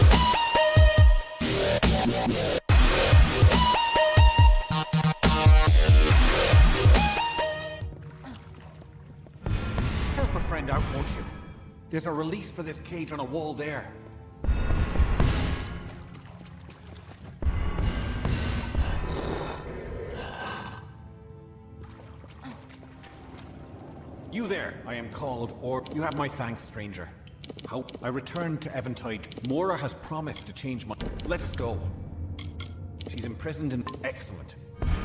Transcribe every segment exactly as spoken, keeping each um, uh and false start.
Help a friend out, won't you? There's a release for this cage on a wall there. You there, I am called, or you have my thanks, stranger. How I return to Eventide. Mora has promised to change my... Let us go. She's imprisoned in... Excellent.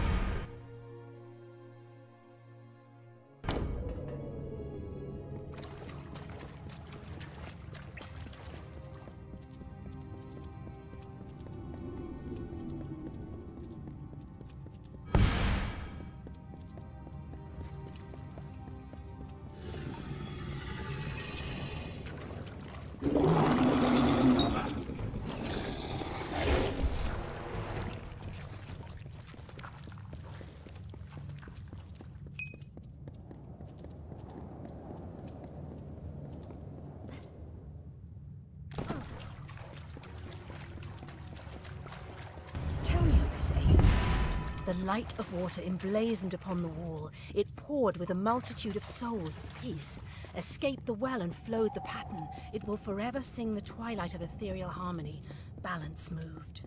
The light of water emblazoned upon the wall. It poured with a multitude of souls of peace. Escaped the well and flowed the pattern. It will forever sing the twilight of ethereal harmony. Balance moved.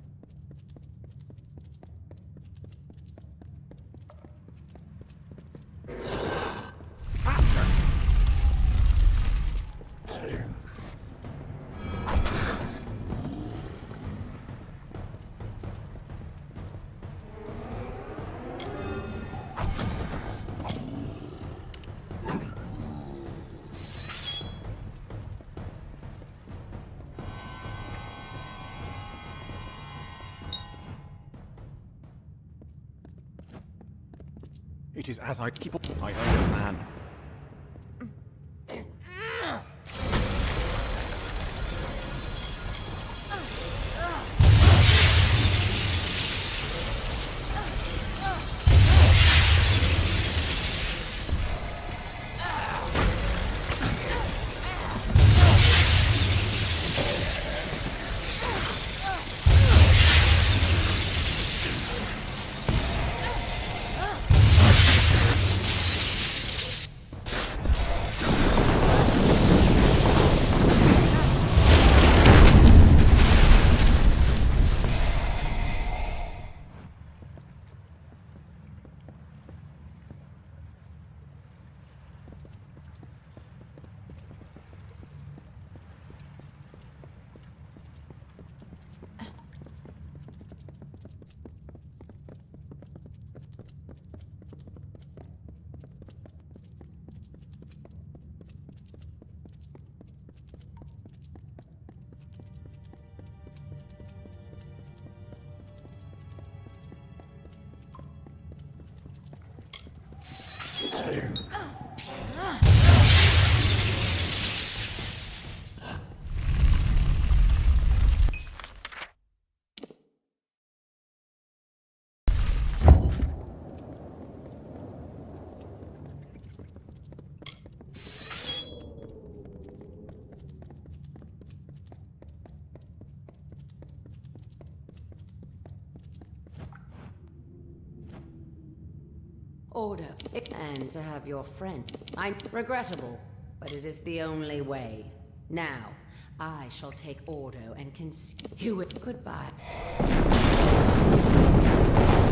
It is as I keep... I understand. Order. And to have your friend. I'm regrettable, but it is the only way. Now, I shall take Ordo and consume you. Goodbye.